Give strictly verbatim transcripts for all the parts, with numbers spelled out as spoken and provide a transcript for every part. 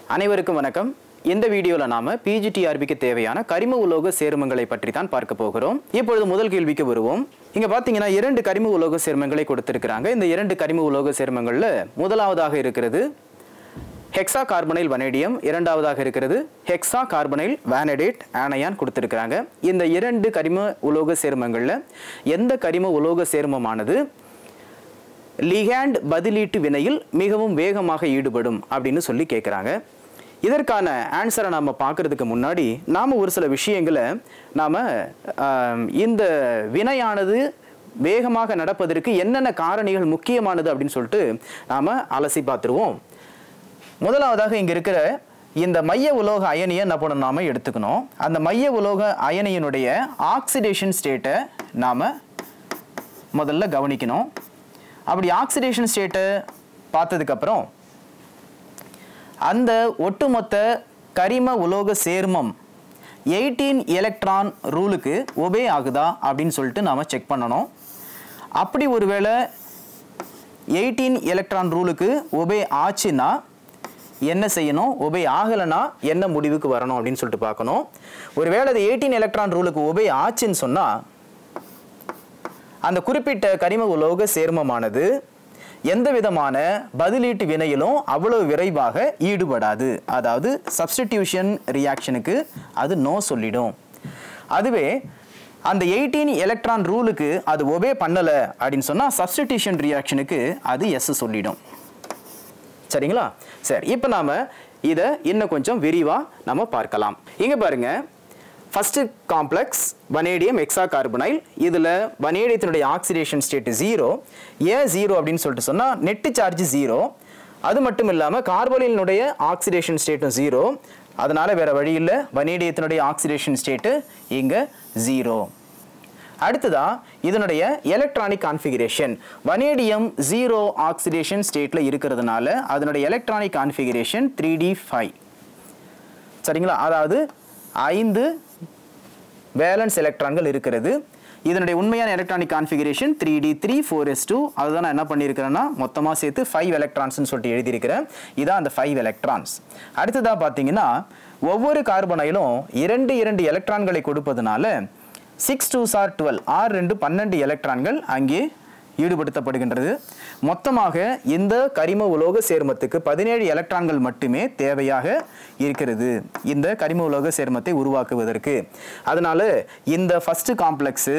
அனைவருக்கும் வணக்கம். இந்த வீடியோல நாம P G T R B க்கு தேவையான கரிம உலோக சேர்மங்களை பற்றி தான் பார்க்க போகிறோம். இப்பொழுது முதல் கேள்விக்கு வருவோம். இங்க பாத்தீங்கன்னா இரண்டு கரிம உலோக சேர்மங்களை கொடுத்திருக்காங்க. இந்த இரண்டு கரிம உலோக சேர்மங்கள்ல முதலாவதாக இருக்கிறது ஹெக்ஸா கார்பனைல் வனேடியம், இரண்டாவதாக இருக்கிறது ஹெக்ஸா கார்பனைல் வானடேட் ஆனயான் கொடுத்திருக்காங்க. இந்த இரண்டு கரிம உலோக சேர்மங்கள்ல எந்த கரிம உலோக சேர்மமானது லிகாண்ட் பதிலீட்டு வினையில் மிகவும் வேகமாக ஈடுபடும் அப்படின்னு சொல்லி கேட்குறாங்க. இதற்கான ஆன்சரை நாம் பார்க்கறதுக்கு முன்னாடி நாம் ஒரு சில விஷயங்களை நாம் இந்த வினையானது வேகமாக நடப்பதற்கு என்னென்ன காரணிகள் முக்கியமானது அப்படின்னு சொல்லிட்டு நாம் அலசி பார்த்துருவோம். முதலாவதாக இங்கே இருக்கிற இந்த மைய உலோக அயனியை என்ன பண்ணணும் நாம் எடுத்துக்கணும். அந்த மைய உலோக அயனியினுடைய ஆக்சிடேஷன் ஸ்டேட்டை நாம் முதல்ல கவனிக்கணும். அப்படி ஆக்சிடேஷன் ஸ்டேட்டை பார்த்ததுக்கப்புறம் அந்த ஒட்டுமொத்த கரிம உலோக சேர்மம் எயிட்டீன் எலக்ட்ரான் ரூலுக்கு ஒபே ஆகுதா அப்படின்னு சொல்லிட்டு நாம் செக் பண்ணணும். அப்படி ஒருவேளை எயிட்டீன் எலக்ட்ரான் ரூலுக்கு ஒபே ஆச்சுன்னா என்ன செய்யணும், ஒபே ஆகலைன்னா என்ன முடிவுக்கு வரணும் அப்படின்னு சொல்லிட்டு பார்க்கணும். ஒருவேளை அது எயிட்டீன் எலக்ட்ரான் ரூலுக்கு ஒபே ஆச்சுன்னு சொன்னால் அந்த குறிப்பிட்ட கரிம உலோக சேர்மமானது எந்த விதமான பதிலீட்டு வினையிலும் அவ்வளவு விரைவாக ஈடுபடாது. அதாவது சப்ஸ்டிடியூஷன் ரியாக்ஷனுக்கு அது நோ சொல்லிடும். அதுவே அந்த எயிட்டீன் எலக்ட்ரான் ரூலுக்கு அது ஒபே பண்ணலை அப்படின்னு சொன்னால் சப்ஸ்டிடியூஷன் ரியாக்ஷனுக்கு அது எஸ் சொல்லிடும். சரிங்களா? சரி, இப்போ நாம் இதை இன்னும் கொஞ்சம் விரிவாக நம்ம பார்க்கலாம். இங்கே பாருங்க, first complex vanadium hexa carbonyl. இதில் வனேடியத்தினுடைய ஆக்சிடேஷன் ஸ்டேட் ஜீரோ. ஏன் ஜீரோ அப்படின்னு சொல்லிட்டு சொன்னால் நெட்டு சார்ஜ் ஜீரோ. அது மட்டும் இல்லாமல் கார்பனைலினுடைய ஆக்சிடேஷன் ஸ்டேட்டும் ஜீரோ. அதனால் வேறு வழி இல்லை, வனேடியத்தினுடைய ஆக்சிடேஷன் ஸ்டேட்டு இங்கே ஜீரோ. அடுத்ததா இதனுடைய electronic configuration. Vanadium zero oxidation ஸ்டேட்டில் இருக்கிறதுனால அதனுடைய electronic configuration three d five. சரிங்களா? அதாவது ஐந்து வேலன்ஸ் எலக்ட்ரான்கள் இருக்கிறது. இதனுடைய உண்மையான electronic configuration three d three four s two. அதுதான் நான் என்ன பண்ணியிருக்கிறேன்னா மொத்தமாக சேர்த்து ஃபைவ் எலக்ட்ரான்ஸ்னு சொல்லிட்டு எழுதியிருக்கிறேன். இதான் அந்த ஃபைவ் எலக்ட்ரான்ஸ். அடுத்ததாக பார்த்தீங்கன்னா ஒவ்வொரு கார்பனைலும் இரண்டு இரண்டு எலக்ட்ரான்களை கொடுப்பதனால சிக்ஸ் டூ சார் டுவெல், ஆறு ரெண்டு பன்னெண்டு எலக்ட்ரான்கள் அங்கே ஈடுபடுத்தப்படுகின்றது. மொத்தமாக இந்த கரிம உலோக சேர்மத்துக்கு பதினேழு எலக்ட்ரான்கள் மட்டுமே தேவையாக இருக்கிறது இந்த கரிம உலோக சேர்மத்தை உருவாக்குவதற்கு. அதனால இந்த ஃபர்ஸ்ட் காம்ப்ளெக்ஸ்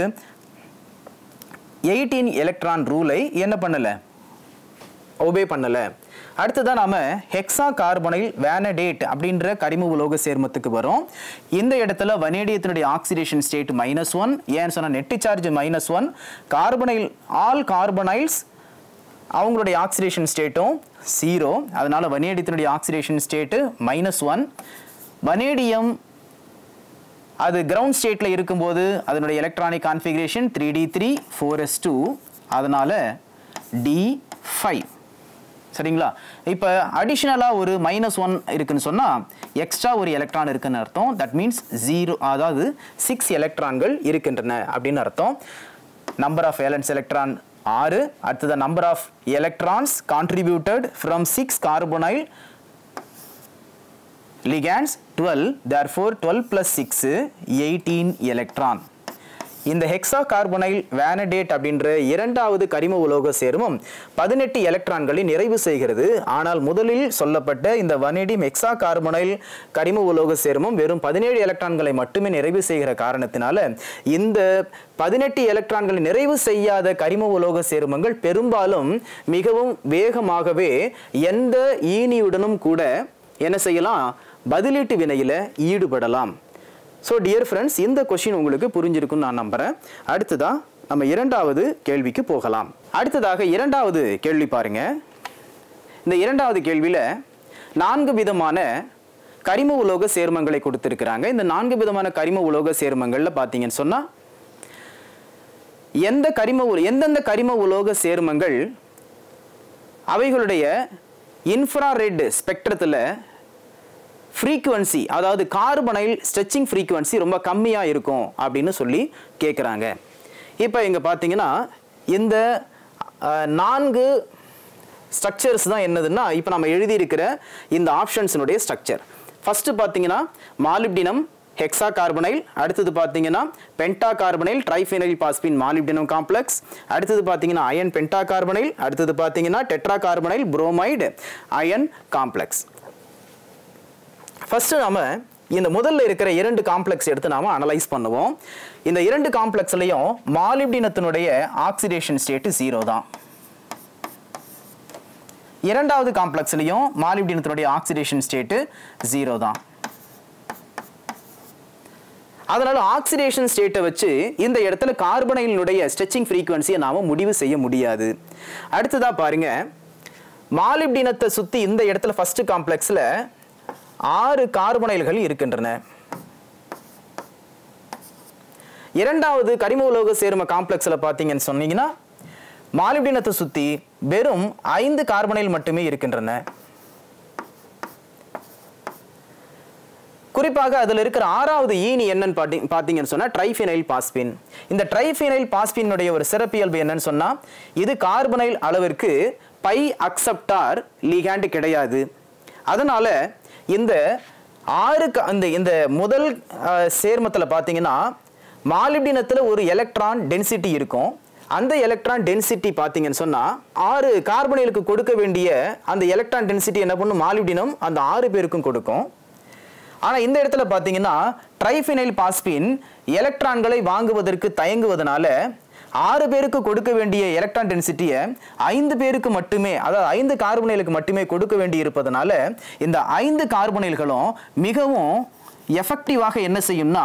எயிட்டீன் எலக்ட்ரான் ரூலை என்ன பண்ணல, ஒபே பண்ணல. அடுத்ததான் நாம ஹெக்ஸா கார்பனைல் வானடேட் அப்படின்ற கரிம உலோக சேர்மத்துக்கு வரும். இந்த இடத்துல வனேடியத்தினுடைய ஆக்சிடேஷன் ஸ்டேட் மைனஸ் ஒன். ஏன்னு சொன்னா net charge minus one. Carbonyl all carbonyls அவங்களுடைய ஆக்சிடேஷன் ஸ்டேட்டும் ஜீரோ. அதனால வனேடியத்தினுடைய oxidation state minus one. Vanadium அது கிரவுண்ட் ஸ்டேட்ல இருக்கும்போது அதனுடைய electronic configuration three d three four s two. அதனால டி ஃபைவ். சரிங்களா? இப்போ அடிஷ்னலாக ஒரு மைனஸ் ஒன் இருக்குன்னு சொன்னால் எக்ஸ்ட்ரா ஒரு எலக்ட்ரான் இருக்குன்னு அர்த்தம். தட் மீன்ஸ் ஜீரோ, அதாவது சிக்ஸ் எலக்ட்ரான்கள் இருக்கின்றன அப்படின்னு அர்த்தம். நம்பர் ஆஃப் வேலன்ஸ் எலக்ட்ரான் ஆறு. அடுத்தது number of electrons contributed from six carbonyl ligands twelve. therefore twelve plus six eighteen electron. இந்த ஹெக்ஸா கார்பனைல் வானடேட் அப்படின்ற இரண்டாவது கரிம உலோக சேர்மம் பதினெட்டு எலக்ட்ரான்களை நிறைவு செய்கிறது. ஆனால் முதலில் சொல்லப்பட்ட இந்த வனேடியம் ஹெக்ஸா கார்பனைல் கரிம உலோக சேர்மம் வெறும் பதினேழு எலக்ட்ரான்களை மட்டுமே நிறைவு செய்கிற காரணத்தினால இந்த பதினெட்டு எலக்ட்ரான்களை நிறைவு செய்யாத கரிம உலோக சேர்மங்கள் பெரும்பாலும் மிகவும் வேகமாகவே எந்த ஈனியுடனும் கூட என்ன செய்யலாம், பதிலீட்டு வினையில் ஈடுபடலாம். ஸோ டியர் ஃப்ரெண்ட்ஸ், இந்த கொஸ்டின் உங்களுக்கு புரிஞ்சிருக்குன்னு நான் நம்புகிறேன். அடுத்ததாக நம்ம இரண்டாவது கேள்விக்கு போகலாம். அடுத்ததாக இரண்டாவது கேள்வி பாருங்க. இந்த இரண்டாவது கேள்வியில் நான்கு விதமான கரிம உலோக சேர்மங்களை கொடுத்துருக்குறாங்க. இந்த நான்கு விதமான கரிம உலோக சேர்மங்களில் பார்த்தீங்கன்னு சொன்னால் எந்த கரிம எந்தெந்த கரிம உலோக சேர்மங்கள் அவைகளுடைய இன்ஃப்ராரெட் ஸ்பெக்ட்ரத்தில் ஃப்ரீக்குவன்சி, அதாவது கார்பனைல் ஸ்ட்ரெச்சிங் ஃப்ரீக்குவன்சி ரொம்ப கம்மியாக இருக்கும் அப்படின்னு சொல்லி கேட்குறாங்க. இப்போ இங்கே பார்த்தீங்கன்னா இந்த நான்கு ஸ்ட்ரக்சர்ஸ் தான் என்னதுன்னா இப்போ நம்ம எழுதியிருக்கிற இந்த ஆப்ஷன்ஸினுடைய ஸ்ட்ரக்சர். ஃபஸ்ட்டு பார்த்தீங்கன்னா மாலிப்டினம் ஹெக்ஸா கார்பனைல், அடுத்தது பார்த்தீங்கன்னா penta carbonyl triphenyl phosphine molybdenum complex, அடுத்தது பார்த்தீங்கன்னா அயன் பென்டா கார்பனைல், அடுத்தது பார்த்தீங்கன்னா tetra carbonyl bromide iron complex. First நாம இந்த முதல்ல இருக்கிற இரண்டு காம்ப்ளெக்ஸ் எடுத்து நாம அனலைஸ் பண்ணுவோம். இந்த இரண்டு காம்ப்ளெக்ஸ்லையும் மாலிப்டினத்தினுடைய ஆக்சிடேஷன் ஸ்டேட் ஜீரோ தான். இரண்டாவது காம்ப்ளெக்ஸ்லையும் மாலிப்டினத்தினுடைய ஆக்சிடேஷன் ஸ்டேட் ஜீரோ தான். அதனால ஆக்சிடேஷன் ஸ்டேட்டை வச்சு இந்த இடத்துல கார்பனைலினுடைய ஸ்ட்ரெச்சிங் ஃப்ரீக்வன்சியை நாம முடிவு செய்ய முடியாது. அடுத்ததா பாருங்க, மாலிப்டினத்தை சுத்தி இந்த இடத்துல ஃபர்ஸ்ட் காம்ப்ளெக்ஸ்ல ஆறு கார்பனைல்கள் இருக்கின்றன. இரண்டாவது கரிம உலோக சேர்ம காம்ப்ளெக்ஸ்ல பாத்தீங்கன்னு சொன்னீங்கன்னா மாலிப்டினத்தை சுத்தி வெறும் ஐந்து கார்பனைல் மட்டுமே இருக்கின்றன. குறிப்பாக அதில் இருக்கிற ஆறாவது ஈனி என்னன்னு பாத்தீங்கன்னு சொன்னா ட்ரைஃபெனைல் பாஸ்பீன். இந்த ட்ரைஃபெனைல் பாஸ்பீனுடைய ஒரு சிறப்பியல்பு என்னன்னு சொன்னா இது கார்பனைல் அளவிற்கு பை அக்செப்டார் லிகாண்ட் கிடையாது. அதனால இந்த ஆறு இந்த இந்த முதல் சேர்மத்துல பாத்தீங்கன்னா மாலிப்டினத்துல ஒரு எலக்ட்ரான் டென்சிட்டி இருக்கும். அந்த எலக்ட்ரான் டென்சிட்டி பாத்தீங்கன்னு சொன்னா ஆறு கார்பனைலுக்கு கொடுக்க வேண்டிய அந்த எலக்ட்ரான் டென்சிட்டி என்ன பண்ணும் மாலிப்டினம் அந்த ஆறு பேருக்கும் கொடுக்கும். ஆனா இந்த இடத்துல பாத்தீங்கன்னா ட்ரைஃபெனைல் பாஸ்பீன் எலக்ட்ரான்களை வாங்குவதற்கு தயங்குவதனால ஆறு பேருக்கு கொடுக்க வேண்டிய எலக்ட்ரான் டென்சிட்டியை ஐந்து பேருக்கு மட்டுமே, அதாவது ஐந்து கார்பனைலுக்கு மட்டுமே கொடுக்க வேண்டி இருப்பதனால இந்த ஐந்து கார்பனைல்களும் மிகவும் எஃபெக்டிவாக என்ன செய்யும்னா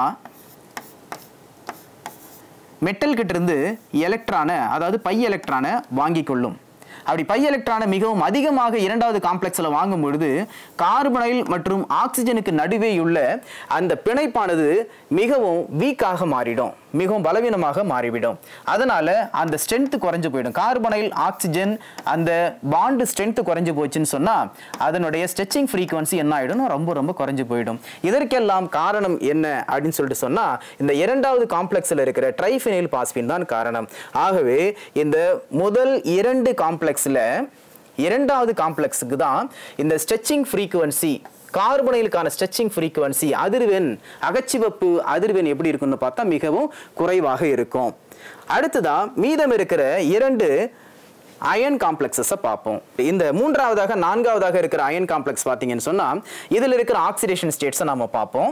மெட்டல் கிட்ட இருந்து எலக்ட்ரானை, அதாவது பை எலக்ட்ரானை வாங்கிக் கொள்ளும். அப்படி பை எலக்ட்ரானை மிகவும் அதிகமாக இரண்டாவது காம்ப்ளெக்ஸ்ல வாங்கும் பொழுது கார்பனைல் மற்றும் ஆக்சிஜனுக்கு நடுவே உள்ள அந்த பிணைப்பானது மிகவும் வீக்காக மாறிடும், மிகவும் பலவீனமாக மாறிவிடும். அதனால அந்த ஸ்ட்ரென்த் குறைஞ்சு போயிடும். கார்பனைல் ஆக்சிஜன் அந்த பாண்டு ஸ்ட்ரென்த் குறைஞ்சு போச்சுன்னு சொன்னா அதனுடைய ஸ்ட்ரெச்சிங் ஃப்ரீக்வன்சி என்ன ஆயிடும், ரொம்ப ரொம்ப குறைஞ்சு போயிடும். இதற்கெல்லாம் காரணம் என்ன அப்படின்னு சொல்லிட்டு சொன்னா இந்த இரண்டாவது காம்ப்ளெக்ஸ்ல இருக்கிற ட்ரைஃபெனைல் பாஸ்பீன் தான் காரணம். ஆகவே இந்த முதல் இரண்டு காம்ப்ளெக்ஸ்ல இரண்டாவது காம்ப்ளெக்ஸுக்கு தான் இந்த ஸ்ட்ரெச்சிங் ஃப்ரீக்வன்சி, கார்பனைலுக்கான ஸ்ட்ரெச்சிங் ஃப்ரீக்வன்சி அதிர்வெண், அகச்சிவப்பு அதிர்வெண் எப்படி இருக்குன்னு பார்த்தா மிகவும் குறைவாக இருக்கும். அடுத்ததா மீதம் இருக்கிற இரண்டு அயன் காம்ப்ளெக்ஸஸ் பார்ப்போம். இந்த மூன்றாவதாக நான்காவதாக இருக்கிற அயன் காம்ப்ளெக்ஸ் பார்த்தீங்கன்னு சொன்னா இதில் இருக்கிற ஆக்சிடேஷன் ஸ்டேட்ஸை நாம பார்ப்போம்.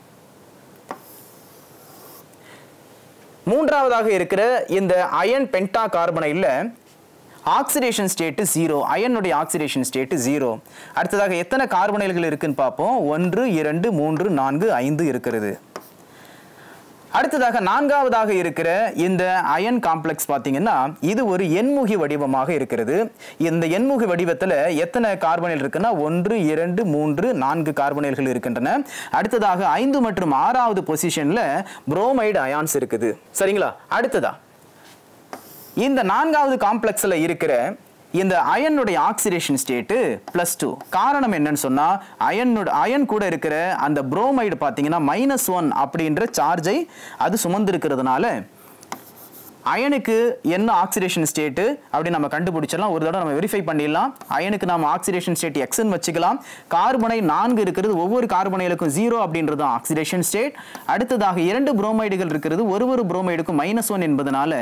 மூன்றாவதாக இருக்கிற இந்த அயன் பென்டா கார்பனைல்ல ஆக்சிடேஷன் ஸ்டேட் ஜீரோ, அயனுடைய ஆக்சிடேஷன் ஸ்டேட் ஜீரோ. அடுத்ததாக எத்தனை கார்பனைல்கள் இருக்குன்னு பார்ப்போம். ஒன்று, இரண்டு, மூன்று, நான்கு, ஐந்து இருக்கிறது. அடுத்ததாக நான்காவதாக இருக்கிற இந்த அயன் காம்ப்ளெக்ஸ் பார்த்தீங்கன்னா இது ஒரு எண்முகி வடிவமாக இருக்கிறது. இந்த எண்முகி வடிவத்தில் எத்தனை கார்பனைல் இருக்குன்னா ஒன்று, இரண்டு, மூன்று, நான்கு கார்பனைல்கள் இருக்கின்றன. அடுத்ததாக ஐந்து மற்றும் ஆறாவது பொசிஷன்ல புரோமைடு அயான்ஸ் இருக்குது. சரிங்களா? அடுத்ததா இந்த நான்காவது காம்ப்ளெக்ஸ்ல இருக்கிற இந்த அயனுடைய ஆக்சிடேஷன் ஸ்டேட் பிளஸ் டூ. காரணம் என்னன்னு சொன்னா அயனோட அயன் கூட இருக்கிற அந்த புரோமைடு பார்த்தீங்கன்னா மைனஸ் ஒன் அப்படின்ற சார்ஜை அது சுமந்திருக்கிறதுனால அயனுக்கு என்ன ஆக்சிடேஷன் ஸ்டேட் அப்படி நம்ம கண்டுபிடிச்சிடலாம். ஒரு தடவை நம்ம வெரிஃபை பண்ணிடலாம். அயனுக்கு நம்ம ஆக்சிடேஷன் ஸ்டேட் எக்ஸ்ன்னு வச்சுக்கலாம். கார்பனை நான்கு இருக்கிறது, ஒவ்வொரு கார்பனைலுக்கும் ஜீரோ அப்படின்றது ஆக்சிடேஷன் ஸ்டேட். அடுத்ததாக இரண்டு புரோமைடுகள் இருக்கிறது, ஒரு ஒரு புரோமைடுக்கும் மைனஸ் ஒன் என்பதனால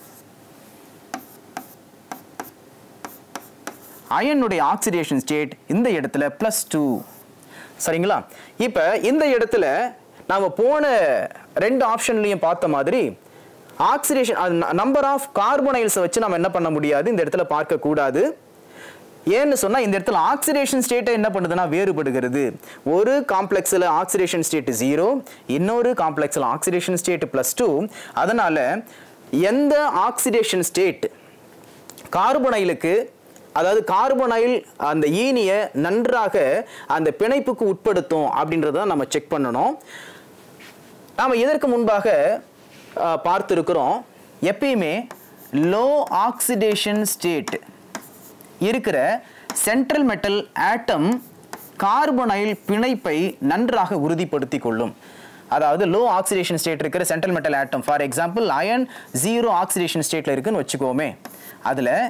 அயனுடைய ஆக்சிடேஷன் ஸ்டேட் இந்த இடத்துல பிளஸ் டூ. சரிங்களா? இப்ப இந்த இடத்துல நாம போன ரெண்டு ஆப்ஷன்லயும் பார்த்த மாதிரி ஆக்சிடேஷன் நம்பர் ஆஃப் கார்பனைல்ஸ் வச்சு நம்ம என்ன பண்ண முடியாது, இந்த இடத்துல பார்க்க கூடாது. ஏன்னு சொன்னா இந்த இடத்துல ஆக்சிடேஷன் ஸ்டேட் என்ன பண்ணுதுன்னா வேறுபடுகிறது. ஒரு காம்ப்ளெக்ஸ்ல ஆக்சிடேஷன் ஸ்டேட் ஜீரோ, இன்னொரு காம்ப்ளெக்ஸ்ல ஆக்சிடேஷன் ஸ்டேட் பிளஸ் டூ. அதனால எந்த ஆக்சிடேஷன் ஸ்டேட் கார்பனைலுக்கு, அதாவது கார்பனைல் அந்த ஈனியை நன்றாக அந்த பிணைப்புக்கு உட்படுத்தும் அப்படின்றத நம்ம செக் பண்ணணும். நாம இதற்கு முன்பாக பார்த்திருக்கிறோம் எப்பயுமே லோ ஆக்சிடேஷன் ஸ்டேட் இருக்கிற சென்ட்ரல் மெட்டல் ஆட்டம் கார்பனைல் பிணைப்பை நன்றாக உறுதிப்படுத்திக் கொள்ளும். அதாவது லோ ஆக்சிடேஷன் ஸ்டேட் இருக்கிற central metal atom, for example iron zero oxidation ஸ்டேட்ல இருக்குன்னு வச்சுக்கோமே, அதுல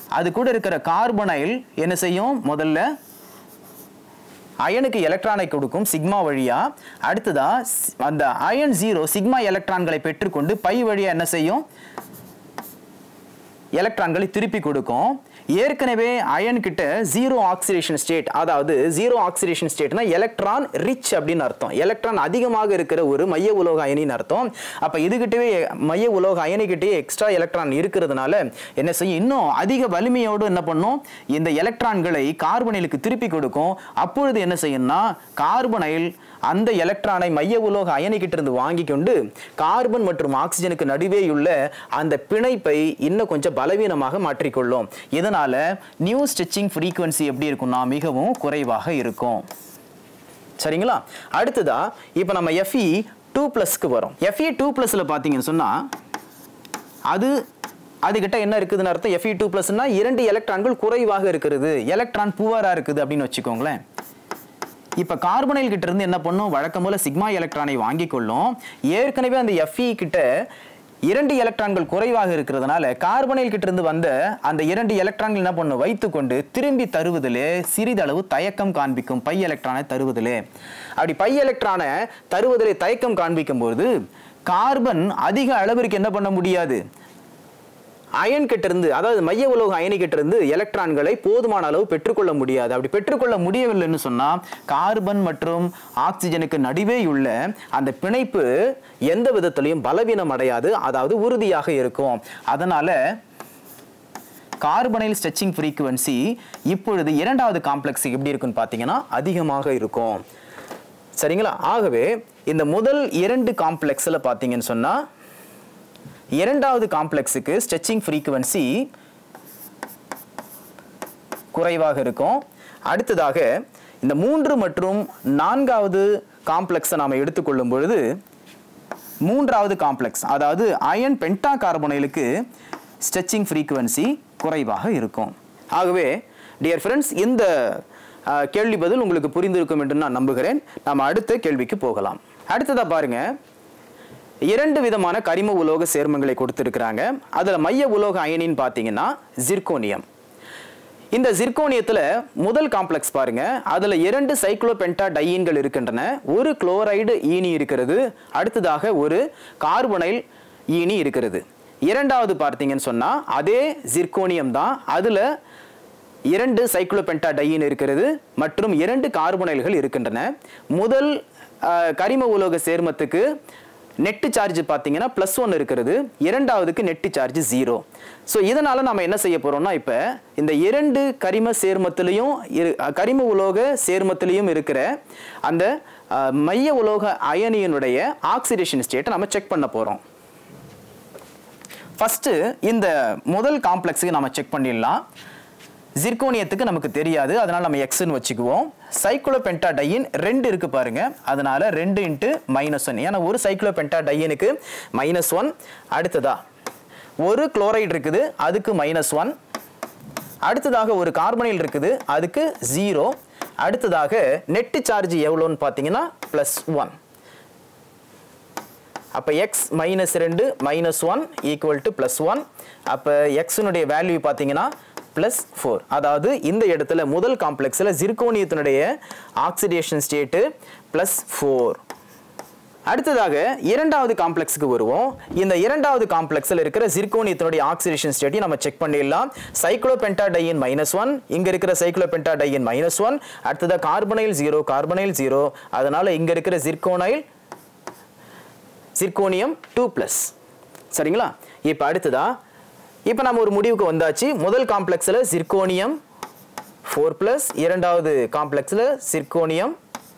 அது கூட இருக்கிற கார்பனைல் என்ன செய்யும்? முதல்ல அயனுக்கு எலக்ட்ரானை கொடுக்கும் சிக்மா வழியா. அடுத்ததா அந்த அயன் ஜீரோ சிக்மா எலக்ட்ரான்களை பெற்றுக்கொண்டு பை வழியா என்ன செய்யும்? எலக்ட்ரான்களை திருப்பி கொடுக்கும். ஏற்கனவே அயன் கிட்ட ஜீரோ ஆக்சிடேஷன் ஸ்டேட், அதாவது ஜீரோ ஆக்சிடேஷன் ஸ்டேட்னா எலக்ட்ரான் ரிச் அப்படின்னு அர்த்தம். எலக்ட்ரான் அதிகமாக இருக்கிற ஒரு மைய உலோக அயனின் அர்த்தம். அப்ப இதுகிட்டவே மைய உலோக அயனிக்கிட்டே எக்ஸ்ட்ரா எலக்ட்ரான் இருக்கிறதுனால என்ன செய்யும்? இன்னும் அதிக வலிமையோடு என்ன பண்ணும்? இந்த எலக்ட்ரான்களை கார்பனைலுக்கு திருப்பி கொடுக்கும். அப்பொழுது என்ன செய்யும்னா கார்பனைல் அந்த எலக்ட்ரானை மைய உலோக அயனிக்கிட்ட இருந்து வாங்கி கொண்டு கார்பன் மற்றும் ஆக்சிஜனுக்கு நடுவே உள்ள அந்த பிணைப்பை இன்னும் கொஞ்சம் பலவீனமாக மாற்றிக்கொள்ளும். இதனால நியூ ஸ்ட்ரெச்சிங் ஃப்ரீக்வன்சி எப்படி இருக்கும்னா மிகவும் குறைவாக இருக்கும். சரிங்களா? அடுத்ததா இப்போ நம்ம Fe டூ பிளஸ்க்கு வரும். Fe டூ பிளஸ்ல பாத்தீங்கன்னு சொன்னா அது அதுகிட்ட என்ன இருக்குதுன்னு அர்த்தம்? Fe டூ பிளஸ்னா இரண்டு எலக்ட்ரான்கள் குறைவாக இருக்கிறது, எலக்ட்ரான் புவரா இருக்குது அப்படின்னு வச்சுக்கோங்களேன். இப்ப கார்பனைல் கிட்ட இருந்து என்ன பண்ணும்? வழக்கம் போல சிக்மா எலக்ட்ரானை வாங்கி கொள்ளும். ஏற்கனவே அந்த Fe கிட்ட இரண்டு எலக்ட்ரான்கள் குறைவாக இருக்கிறதுனால கார்பனைல் கிட்ட இருந்து வந்த அந்த இரண்டு எலக்ட்ரான்கள் என்ன பண்ணும்? வைத்துக்கொண்டு திரும்பி தருவதிலே சிறிதளவு தயக்கம் காண்பிக்கும். பை எலக்ட்ரானை தருவதிலே அப்படி பை எலக்ட்ரானை தருவதிலே தயக்கம் காண்பிக்கும் போது கார்பன் அதிக அளவிற்கு என்ன பண்ண முடியாது? அயன் கிட்ட இருந்து, அதாவது மைய உலோக அயனி கிட்ட இருந்து எலக்ட்ரான்களை போதுமான அளவு பெற்றுக்கொள்ள முடியாது. அப்படி பெற்றுக்கொள்ள முடியவில்லைன்னு சொன்னா கார்பன் மற்றும் ஆக்சிஜனுக்கு நடுவே உள்ள அந்த பிணைப்பு எந்த விதத்திலையும் பலவீனம் அடையாது, அதாவது உறுதியாக இருக்கும். அதனால கார்பனைல் ஸ்ட்ரெச்சிங் ஃப்ரீக்வன்சி இப்பொழுது இரண்டாவது காம்ப்ளெக்ஸ் எப்படி இருக்குன்னு பாத்தீங்கன்னா அதிகமாக இருக்கும். சரிங்களா? ஆகவே இந்த முதல் இரண்டு காம்ப்ளெக்ஸ்ல பாத்தீங்கன்னு சொன்னா இரண்டாவது காம்ப்ளெக்ஸுக்கு ஸ்ட்ரெச்சிங் ஃப்ரீக்வன்சி குறைவாக இருக்கும். அடுத்ததாக இந்த மூன்று மற்றும் நான்காவது காம்ப்ளெக்ஸை நாம எடுத்துக்கொள்ளும் பொழுது மூன்றாவது காம்ப்ளெக்ஸ், அதாவது அயன் பென்டா கார்பனைலுக்கு ஸ்ட்ரெச்சிங் ஃப்ரீக்வன்சி குறைவாக இருக்கும். ஆகவே டியர் ஃப்ரெண்ட்ஸ், இந்த கேள்வி பதில் உங்களுக்கு புரிந்திருக்கும் என்று நான் நம்புகிறேன். நாம அடுத்த கேள்விக்கு போகலாம். அடுத்ததா பாருங்க, இரண்டு விதமான கரிம உலோக சேர்மங்களை கொடுத்திருக்கிறாங்க. அதுல மைய உலோக அயனின்னு பாத்தீங்கன்னா ஜிர்கோனியம். இந்த ஜிர்கோனியத்துல முதல் காம்ப்ளெக்ஸ் பாருங்க, அதுல இரண்டு சைக்ளோபென்டா டையீன்கள் இருக்கின்றன, ஒரு குளோரைடு ஈனி இருக்கிறது, அடுத்ததாக ஒரு கார்பனைல் ஈனி இருக்கிறது. இரண்டாவது பார்த்தீங்கன்னு சொன்னா அதே ஜிர்கோனியம் தான், அதுல இரண்டு சைக்ளோபென்டா டையீன் இருக்கிறது மற்றும் இரண்டு கார்பனைல்கள் இருக்கின்றன. முதல் கரிம உலோக சேர்மத்துக்கு நெட்டு சார்ஜ் பார்த்தீங்கன்னா பிளஸ் ஒன் இருக்கிறது, இரண்டாவதுக்கு நெட்டு சார்ஜ் ஜீரோ. ஸோ இதனால நம்ம என்ன செய்ய போறோம்னா, இப்போ இந்த இரண்டு கரிம சேர்மத்திலையும் கரிம உலோக சேர்மத்திலையும் இருக்கிற அந்த மைய உலோக அயனியினுடைய ஆக்சிடேஷன் ஸ்டேட்டை நம்ம செக் பண்ண போறோம். ஃபர்ஸ்ட் இந்த முதல் காம்ப்ளெக்ஸுக்கு நம்ம செக் பண்ணிடலாம். ஜிர்கோனியத்துக்கு நமக்கு தெரியாது, அதனால நம்ம எக்ஸ்ன்னு வச்சுக்குவோம். சைக்ளோபென்டா டையின் ரெண்டு இருக்கு பாருங்க, அதனால ரெண்டு இன்ட்டு மைனஸ் ஒன், ஏன்னா ஒரு சைக்ளோபென்டா டையனுக்கு மைனஸ் ஒன். அடுத்ததா ஒரு குளோரைடு இருக்குது, அதுக்கு மைனஸ் ஒன். அடுத்ததாக ஒரு கார்பனைல் இருக்குது, அதுக்கு ஜீரோ. அடுத்ததாக நெட்டு சார்ஜ் எவ்வளோன்னு பார்த்தீங்கன்னா பிளஸ் ஒன். அப்போ எக்ஸ் மைனஸ் ரெண்டு minus one equal to plus one. அப்போ எக்ஸினுடைய வேல்யூ பார்த்தீங்கன்னா பிளஸ் ஃபோர். அதாவது இந்த இடத்துல முதல் காம்ப்ளெக்ஸில் ஜிர்கோனியத்தினுடைய ஆக்சிடேஷன் ஸ்டேட்டு பிளஸ் ஃபோர். அடுத்ததாக இரண்டாவது காம்ப்ளெக்ஸுக்கு வருவோம். இந்த இரண்டாவது காம்ப்ளெக்ஸில் இருக்கிற ஜிர்கோனியத்தினுடைய ஆக்சிடேஷன் ஸ்டேட்டையும் நம்ம செக் பண்ணிடலாம். சைக்ளோபென்டா டையின் மைனஸ் ஒன், இங்க இருக்கிற சைக்ளோபென்டா டையின் மைனஸ் ஒன். அடுத்ததாக கார்பனைல் ஜீரோ, கார்பனைல் ஜீரோ. அதனால இங்க இருக்கிற ஜிர்கோனைல் ஜிர்கோனியம் டூ பிளஸ். சரிங்களா? இப்போ அடுத்ததா இப்போ நம்ம ஒரு முடிவுக்கு வந்தாச்சு. முதல் காம்ப்ளெக்ஸில் ஜிர்கோனியம் ஃபோர் பிளஸ், இரண்டாவது காம்ப்ளெக்ஸில் ஜிர்கோனியம்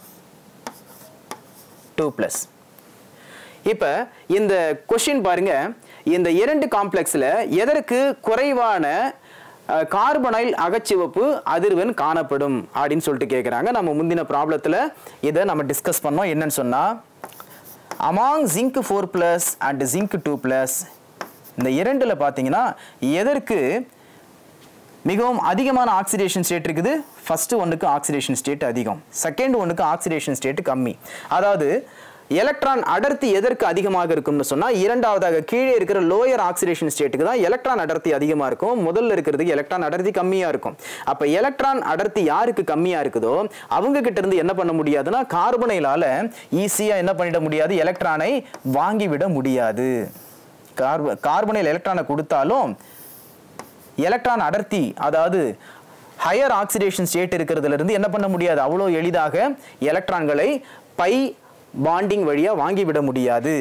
டூ பிளஸ். இப்போ இந்த கொஸ்டின் பாருங்க, இந்த இரண்டு காம்ப்ளெக்ஸில் எதற்கு குறைவான கார்பனைல் அகச்சிவப்பு அதிர்வெண் காணப்படும் அப்படின்னு சொல்லிட்டு கேட்குறாங்க. நம்ம முந்தின ப்ராப்ளத்தில் இதை நம்ம டிஸ்கஸ் பண்ணோம். என்னன்னு சொன்னால், among zinc four plus and zinc two plus, இந்த இரண்டுல பார்த்தீங்கன்னா எதற்கு மிகவும் அதிகமான ஆக்சிடேஷன் ஸ்டேட் இருக்குது? ஃபர்ஸ்ட் ஒன்றுக்கு ஆக்சிடேஷன் ஸ்டேட் அதிகம், செகண்ட் ஒன்றுக்கு ஆக்சிடேஷன் ஸ்டேட் கம்மி. அதாவது எலக்ட்ரான் அடர்த்தி எதற்கு அதிகமாக இருக்கும்னு சொன்னா இரண்டாவதாக கீழே இருக்கிற லோயர் ஆக்சிடேஷன் ஸ்டேட்டுக்கு தான் எலக்ட்ரான் அடர்த்தி அதிகமா இருக்கும், முதல்ல இருக்கிறதுக்கு எலக்ட்ரான் அடர்த்தி கம்மியா இருக்கும். அப்ப எலக்ட்ரான் அடர்த்தி யாருக்கு கம்மியா இருக்குதோ அவங்க கிட்ட இருந்து என்ன பண்ண முடியாதுன்னா கார்பனைலால ஈஸியா என்ன பண்ணிட முடியாது, எலக்ட்ரானை வாங்கிவிட முடியாது. கார்பனைல் எலக்ட்ரானை கொடுத்தாலும் எலக்ட்ரான் அடர்த்தி அதாவது ஹையர் ஆக்சிடேஷன் ஸ்டேட் இருக்கிறதுல இருந்து என்ன பண்ண முடியாது, அவ்வளோ எளிதாக எலக்ட்ரான்களை பை பாண்டிங் வழியா வாங்கிவிட முடியாது.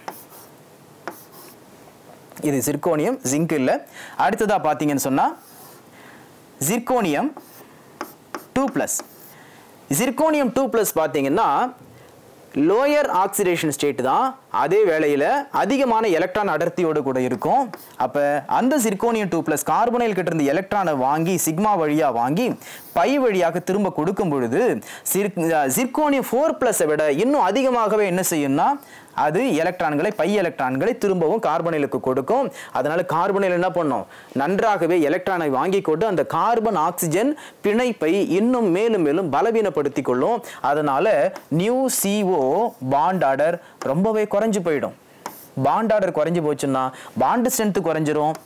இது சிர்கோனியம், ஜிங்க் இல்ல. அடுத்ததா பாத்தீங்கன்னு சொன்னா zirconium two plus. Zirconium two plus பாத்தீங்கன்னா லோயர் ஆக்சிடேஷன் ஸ்டேட் தான், அதே வேளையில் அதிகமான எலக்ட்ரான் அடர்த்தியோடு கூட இருக்கும். அப்போ அந்த சிர்கோனியம் டூ பிளஸ் கார்பனைல் கிட்ட இருந்து எலக்ட்ரானை வாங்கி சிக்மா வழியாக வாங்கி பை வழியாக திரும்ப கொடுக்கும் பொழுது சிர்கோனியம் ஃபோர் பிளஸை விட இன்னும் அதிகமாகவே என்ன செய்யும்னா அது எலக்ட்ரான்களை பை எலக்ட்ரான்களை திரும்பவும் கார்பனைலுக்கு கொடுக்கும். அதனால கார்பனைல் என்ன பண்ணும், நன்றாகவே எலக்ட்ரானை வாங்கி கொண்டு அந்த கார்பன் ஆக்சிஜன் பிணைப்பை இன்னும் மேலும் மேலும் பலவீனப்படுத்தி கொள்ளும். அதனால நியூ சிஓ பாண்ட் ஆர்டர் ரொம்பவே குறைஞ்சு போயிடும். பாண்ட் ஆர்டர் குறைஞ்சு போச்சுன்னா பாண்ட் ஸ்ட்ரென்த் குறைஞ்சிரும்,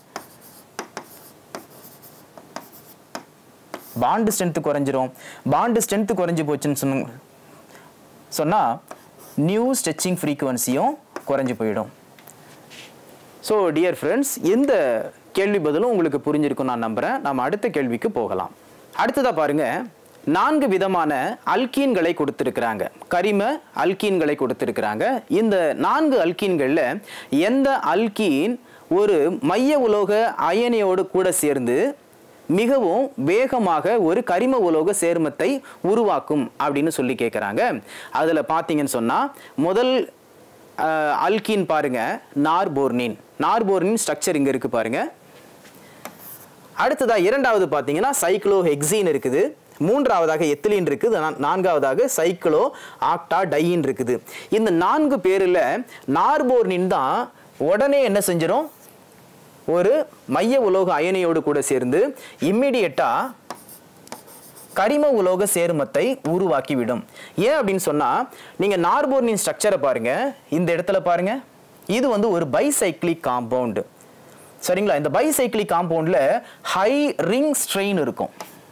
பாண்ட் ஸ்ட்ரென்த் குறைஞ்சிரும். பாண்ட் ஸ்ட்ரென்த் குறைஞ்சு போச்சுன்னு சொன்ன சொன்னா நியூ ஸ்ட்ரெச்சிங் ஃப்ரீக்குவன்சியும் குறைஞ்சு போயிடும். ஸோ டியர் ஃப்ரெண்ட்ஸ், இந்த கேள்வி பதிலும் உங்களுக்கு புரிஞ்சிருக்கும் நான் நம்புறேன். நம்ம அடுத்த கேள்விக்கு போகலாம். அடுத்ததா பாருங்க, நான்கு விதமான அல்கீன்களை கொடுத்திருக்கிறாங்க, கரிம அல்கீன்களை கொடுத்திருக்கிறாங்க. இந்த நான்கு அல்கீன்கள்ல எந்த அல்கீன் ஒரு மைய உலோக அயனியோடு கூட சேர்ந்து மிகவும் வேகமாக ஒரு கரிம உலோக சேர்மத்தை உருவாக்கும் அப்படின்னு சொல்லி கேட்குறாங்க. அதில் பார்த்தீங்கன்னு சொன்னால் முதல் அல்கீன் பாருங்க நார்போர்னின். நார்போர்னின் ஸ்ட்ரக்சர் இங்கே இருக்குது பாருங்க. அடுத்ததாக இரண்டாவது பார்த்தீங்கன்னா சைக்ளோஹெக்ஸீன் இருக்குது, மூன்றாவதாக எத்திலீன் இருக்குது, நான்காவதாக சைக்ளோ ஆக்டா டையின் இருக்குது. இந்த நான்கு பேரில் நார்போர்னின் தான் உடனே என்ன செஞ்சிடும், ஒரு மைய உலோக அயனியோடு கூட சேர்ந்து இம்மிடியட்டா கரிம உலோக சேர்மத்தை உருவாக்கிவிடும். ஏன் அப்படின்னு சொன்னா நீங்க நார்போர்னின் ஸ்ட்ரக்சரை பாருங்க, இந்த இடத்துல பாருங்க, இது வந்து ஒரு பைசைக்ளிக் காம்பவுண்ட். சரிங்களா? இந்த பைசைக்ளிக் காம்பவுண்ட்ல ஹை ரிங் ஸ்ட்ரெயின் இருக்கும்.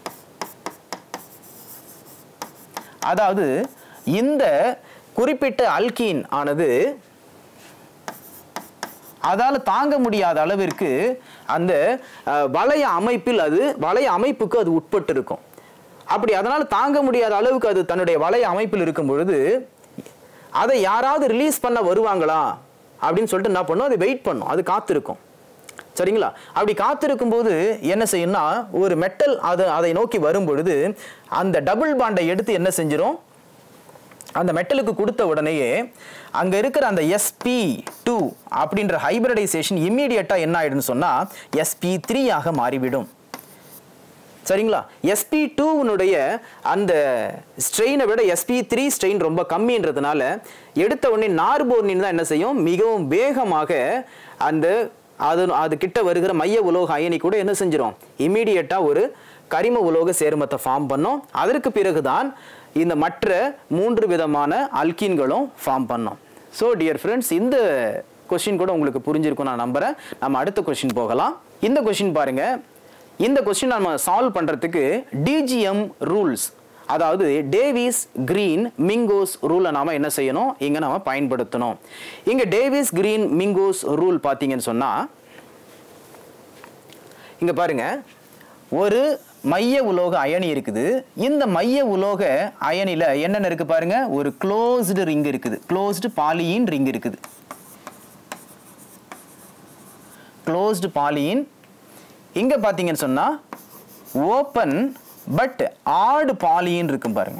அதாவது இந்த குறிப்பிட்ட அல்கீன் ஆனது அதால தாங்க முடியாத அளவிற்கு அந்த வளைய அமைப்பில் அது வளைய அமைப்புக்கு அது உட்பட்டு இருக்கும். அப்படி அதனால தாங்க முடியாத அளவுக்கு அது தன்னுடைய வளைய அமைப்பில் இருக்கும் பொழுது அதை யாராவது ரிலீஸ் பண்ண வருவாங்களா அப்படின்னு சொல்லிட்டு என்ன பண்ணும், அது வெயிட் பண்ணும், அது காத்திருக்கும். சரிங்களா? அப்படி காத்திருக்கும் போது என்ன செய்யும்னா ஒரு மெட்டல் அது அதை நோக்கி வரும் பொழுது அந்த டபுள் பாண்டை எடுத்து என்ன செஞ்சிடும், அந்த மெட்டலுக்கு கொடுத்த உடனேயே அங்க இருக்கிற அந்த எஸ் பி டூ அப்படின்ற ஹைபிரிடைசேஷன் இம்மீடியட்டா என்ன ஆயிடுன்னு சொன்னா எஸ் பி த்ரீ ஆக மாறிவிடும். சரிங்களா? எஸ் பி டூனுடைய அந்த ஸ்ட்ரெயினை விட எஸ் பி த்ரீ ஸ்ட்ரெயின் ரொம்ப கம்மின்றதுனால எடுத்த உடனே நார்போர்னின் தான் என்ன செய்யும், மிகவும் வேகமாக அந்த அது அது கிட்ட வருகிற மைய உலோக அயனி கூட என்ன செஞ்சிடும், இம்மீடியட்டா ஒரு கரிம உலோக சேர்மத்தை ஃபார்ம் பண்ணும். அதற்கு பிறகுதான் இந்த மற்ற மூன்று விதமான அல்கீன்களும் ஃபார்ம் பண்ணும். ஸோ டியர் ஃப்ரெண்ட்ஸ், இந்த கொஸ்டின் கூட உங்களுக்கு புரிஞ்சிருக்கும் நான் நம்புறேன். நம்ம அடுத்த கொஸ்டின் போகலாம். இந்த கொஸ்டின் பாருங்க, இந்த கொஸ்டின் நம்ம சால்வ் பண்றதுக்கு டிஜிஎம் ரூல்ஸ், அதாவது டேவிஸ் கிரீன் மிங்கோஸ் ரூலை நாம என்ன செய்யணும், இங்க நாம பயன்படுத்தணும். இங்க டேவிஸ் கிரீன் மிங்கோஸ் ரூல் பாத்தீங்கன்னு சொன்னா இங்க பாருங்க, ஒரு மைய உலோக அயனி இருக்குது. இந்த மைய உலோக அயனில என்னென்ன இருக்கு பாருங்க, ஒரு க்ளோஸ்டு ரிங் இருக்குது, க்ளோஸ்டு பாலியின் ரிங் இருக்குது, க்ளோஸ்டு பாலியின். இங்க பாத்தீங்கன்னு சொன்னா ஓபன் பட் ஆட் பாலியின் இருக்கும் பாருங்க.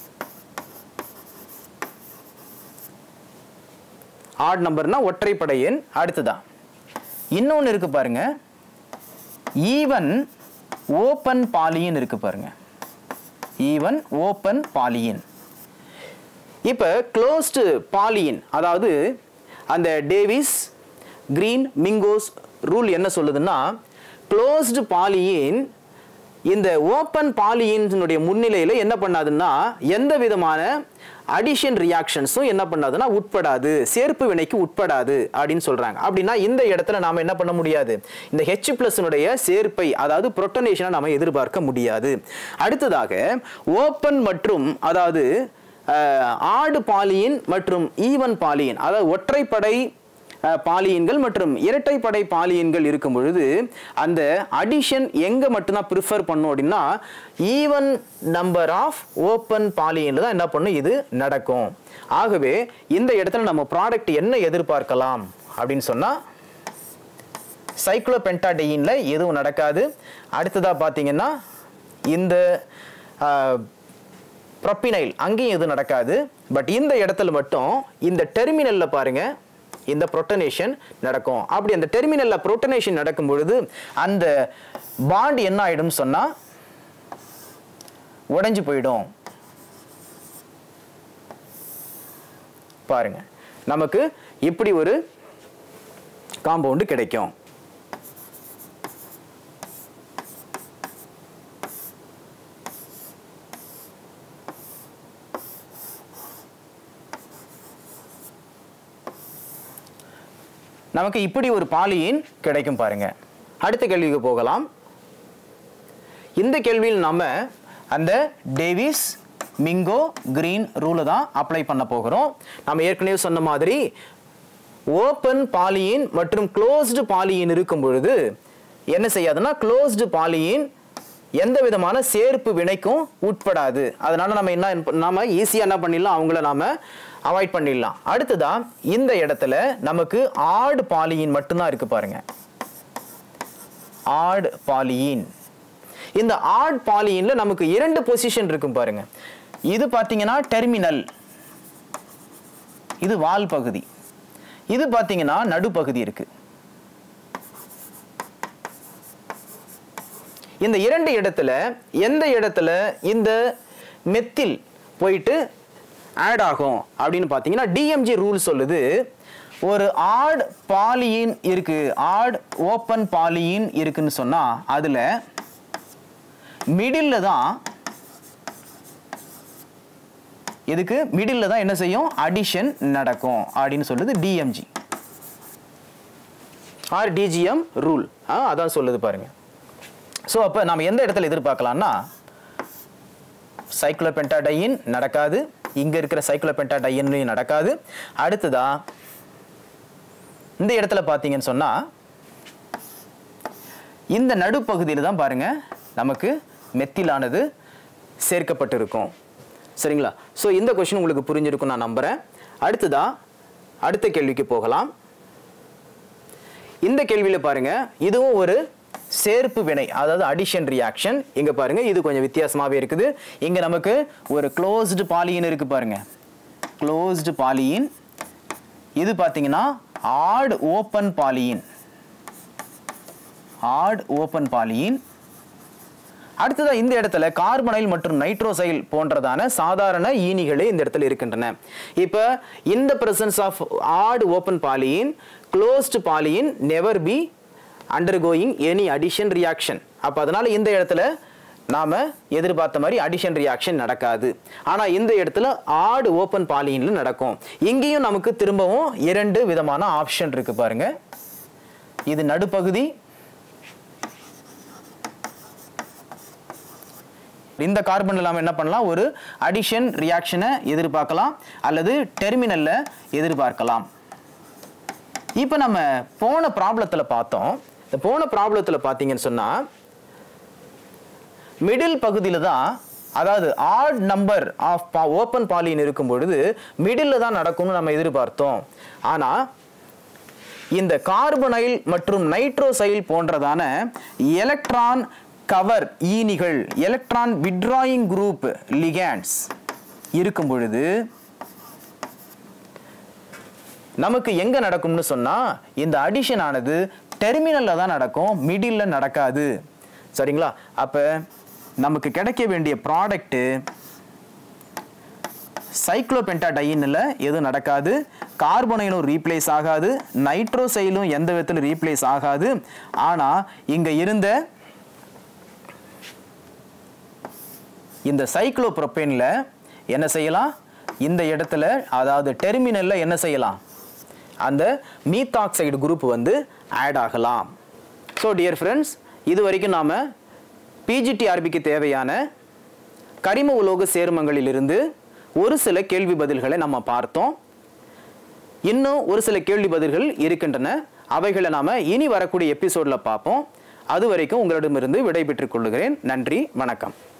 ஆட் நம்பர்னா ஒற்றைப்படை எண். அடுத்ததா இன்னொன்னு இருக்கு பாருங்க, ஈவன் ஓபன் பாலியின் இருக்கு பாருங்க, ஈவன் ஓபன் பாலியின். இப்ப க்ளோஸ்டு பாலியின், அதாவது அந்த டேவிஸ் கிரீன் மிங்கோஸ் ரூல் என்ன சொல்லுதுன்னா, க்ளோஸ்டு பாலியின் இந்த ஓப்பன் பாலியினுடைய முன்னிலையில் என்ன பண்ணாதுன்னா எந்த விதமான அடிஷன் ரியாக்ஷன்ஸும் என்ன பண்ணாதுன்னா உட்படாது, சேர்ப்பு வினைக்கு உட்படாது அப்படின்னு சொல்றாங்க. அப்படின்னா இந்த இடத்துல நாம என்ன பண்ண முடியாது, இந்த H பிளஸ்னுடைய சேர்ப்பை அதாவது புரோட்டனேஷனை நாம எதிர்பார்க்க முடியாது. அடுத்ததாக ஓப்பன் மற்றும் அதாவது ஆடு பாலியின் மற்றும் ஈவன் பாலியின் அதாவது ஒற்றைப்படை பாலியன்கள் மற்றும் இரட்டைப்படை பாலியன்கள் இருக்கும் பொழுது அந்த அடிஷன் எங்க மட்டும்தான் ப்ரிஃபர் பண்ணும் அப்படின்னா ஈவன் நம்பர் ஆஃப் ஓப்பன் பாலியன்ல தான் என்ன பண்ணும் இது நடக்கும். ஆகவே இந்த இடத்துல நம்ம ப்ராடக்ட் என்ன எதிர்பார்க்கலாம் அப்படின்னு சொன்னா சைக்ளோபென்டாடியன்ல எதுவும் நடக்காது. அடுத்ததா பாத்தீங்கன்னா இந்த ப்ரோபினைல் அங்கேயும் எதுவும் நடக்காது. பட் இந்த இடத்துல மட்டும் இந்த டெர்மினல்ல பாருங்க இந்த புரோட்டனேஷன் நடக்கும். அப்படி அந்த டெர்மினல்ல புரோட்டனேஷன் நடக்கும் பொழுது அந்த பாண்ட் என்ன ஆயிடும் சொன்னா உடைஞ்சு போயிடும். பாருங்க நமக்கு இப்படி ஒரு காம்பவுண்ட் கிடைக்கும். நமக்கு இப்படி ஒரு பாலியின் கிடைக்கும் பாருங்க. அடுத்த கேள்விக்கு போகலாம். இந்த கேள்வியில் நாம அந்த டேவிஸ் மிங்கோ கிரீன் ரூலை தான் அப்ளை பண்ண போகிறோம். நம்ம ஏற்கனவே சொன்ன மாதிரி ஓப்பன் பாலியின் மற்றும் க்ளோஸ்டு பாலியின் இருக்கும் பொழுது என்ன செய்யாதுன்னா க்ளோஸ்டு பாலியின் எந்த விதமான சேர்ப்பு வினைக்கும் உட்படாது. அதனால நம்ம என்ன நாம ஈஸியா என்ன பண்ணிடலாம், அவங்கள நாம அவாய்ட் பண்ணிடலாம். அடுத்ததா இந்த இடத்துல நமக்கு ஆட் பாலியின் மட்டும்தான் இருக்கு பாருங்க. ஆட் பாலியின் இந்த ஆட் பாலியின்ல நமக்கு இரண்டு பொசிஷன் இருக்கும் பாருங்க. இது பாத்தீங்கன்னா டெர்மினல், இது வால் பகுதி, இது பாத்தீங்கன்னா நடுப்பகுதி இருக்கு. இந்த இரண்டு இடத்துல எந்த இடத்துல இந்த மெத்தில் போயிட்டு ஆட் ஆகும் அப்படின்னு பாத்தீங்கன்னா டிஎம்ஜி ரூல் சொல்லுது ஒரு ஆட் பாலியின் இருக்கு, ஆட் ஓப்பன் பாலியின் இருக்குன்னு சொன்னா அதுல மிடில்ல தான் இதுக்கு மிடில்ல தான் என்ன செய்யும் அடிஷன் நடக்கும் அப்படின்னு சொல்லுது டிஎம்ஜி ஆர் டிஜிஎம் ரூல். அதான் சொல்லுது பாருங்க. சோ அப்ப நாம எந்த இடத்துல எதிர்பார்க்கலாம்னா சைக்ளோபென்டாடையின் நடக்காது, இங்க இருக்கிற சைக்ளோபென்டாடையின் நடக்காது. அடுத்ததா இந்த இடத்துல பாத்தீங்கன்னு சொன்னா இந்த நடுப்பகுதியில தான் பாருங்க நமக்கு மெத்திலானது சேர்க்கப்பட்டிருக்கும். சரிங்களா? சோ இந்த क्वेश्चन உங்களுக்கு புரிஞ்சிருக்கும் நான் நம்புறேன். அடுத்ததா அடுத்த கேள்விக்கு போகலாம். இந்த கேள்வியில பாருங்க இதுவும் ஒரு சேர்ப்பு வினை அதாவது அடிஷன் ரியாக்ஷன். இங்க பாருங்க இது கொஞ்சம் வித்தியாசமாவே இருக்குது. இங்க நமக்கு ஒரு க்ளோஸ்டு பாலியின் இருக்கு பாருங்க, க்ளோஸ்டு பாலியின். இது பாத்தீங்கன்னா odd open polyene, odd open polyene. அடுத்ததா இந்த இடத்துல கார்பனைல் மற்றும் நைட்ரோசைல் போன்றதான சாதாரண ஈனிகளே இந்த இடத்துல இருக்கின்றன. இப்ப in the presence of odd open polyene, closed polyene never be undergoing any addition reaction. அப்ப அதனால இந்த இடத்துல நாம எதிர்பார்த்த மாதிரி அடிஷன் ரியாக்ஷன் நடக்காது. ஆனா இந்த இடத்துல ஆட் ஓபன் பாலியின்ல நடக்கும். இங்கேயும் நமக்கு திரும்பவும் இரண்டு விதமான ஆப்ஷன் இருக்கு பாருங்க. இது நடுப்பகுதி, இந்த கார்பன்ல நாம என்ன பண்ணலாம், ஒரு அடிஷன் ரியாக்ஷனை எதிர்பார்க்கலாம் அல்லது டெர்மினல்ல எதிர்பார்க்கலாம். இப்போ நம்ம போன ப்ராப்ளத்துல பார்த்தோம். இந்த போன ப்ராப்ளத்துல பாத்தீங்கன்னு சொன்னா மிடில் பகுதியில தான் அதாவது odd number of open polyene இருக்கும் பொழுது மிடில்ல தான் நடக்கும்னு நம்ம எதிர்பார்த்தோம். ஆனா இந்த கார்பனைல் மற்றும் நைட்ரோசைல் போன்றதான எலக்ட்ரான் கவர் ஈனிகள், எலக்ட்ரான் வித்ட்ராயிங் குரூப் லிகேண்ட்ஸ் இருக்கும் பொழுது நமக்கு எங்க நடக்கும்னு சொன்னா இந்த அடிஷன் ஆனது டெர்மினல்ல தான் நடக்கும், மிடில்ல நடக்காது. சரிங்களா? அப்ப நமக்கு கிடைக்க வேண்டிய ப்ராடக்ட் சைக்ளோபென்டாடையின்ல எதுவும் நடக்காது, கார்பனைலும் ரீப்ளேஸ் ஆகாது, நைட்ரோசைலும் எந்த விதத்திலும் ரீப்ளேஸ் ஆகாது. ஆனா இங்க இருந்த இந்த சைக்ளோப்ரோபேன்ல என்ன செய்யலாம், இந்த இடத்துல அதாவது டெர்மினல்ல என்ன செய்யலாம், அந்த மீத்தாக்சைடு குரூப் வந்து ஆட் ஆகலாம். ஸோ டியர் ஃப்ரெண்ட்ஸ், இது வரைக்கும் நாம் பிஜிடிஆர்பிக்கு தேவையான கரிம உலோக சேர்மங்களிலிருந்து ஒரு சில கேள்வி பதில்களை நம்ம பார்த்தோம். இன்னும் ஒரு சில கேள்வி பதில்கள் இருக்கின்றன. அவைகளை நாம் இனி வரக்கூடிய எபிசோடில் பார்ப்போம். அது வரைக்கும் உங்களிடமிருந்து விடைபெற்றுக் கொள்கிறேன். நன்றி, வணக்கம்.